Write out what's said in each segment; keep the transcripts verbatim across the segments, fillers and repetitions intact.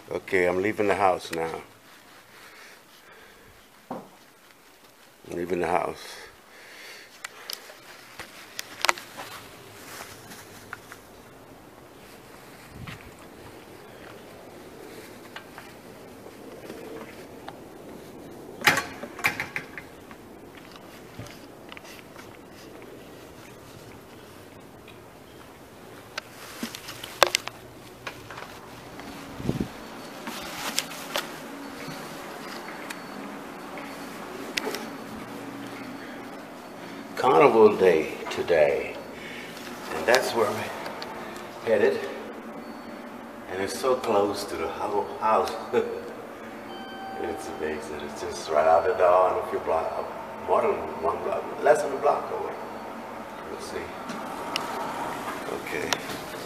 Okay, I'm leaving the house now. I'm leaving the house. Carnival Day today, and that's where I'm headed, and it's so close to the house. It's amazing. It's just right out the door and a few blocks, more than one block, less than a block away. We'll see. Okay.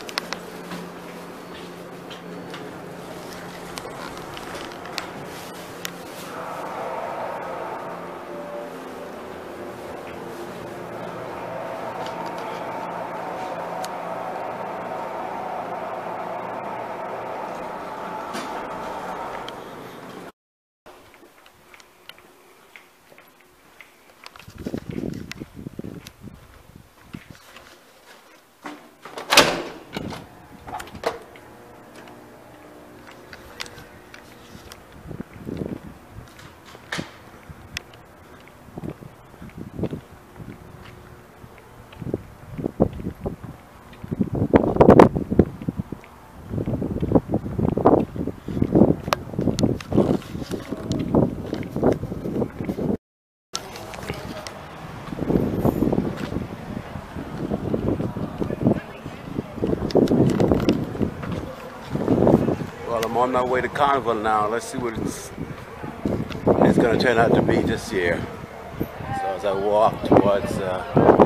Well, I'm on my way to Carnival now. Let's see what it's, it's going to turn out to be this year. So as I walk towards uh,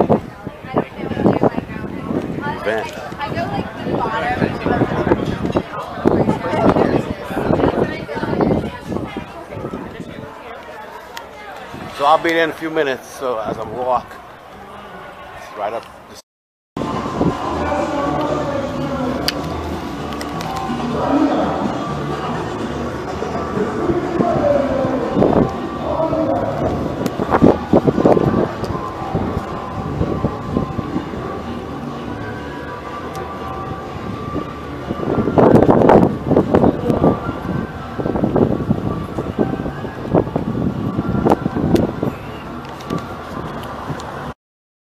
the event. So I'll be there in a few minutes. So as I walk, it's right up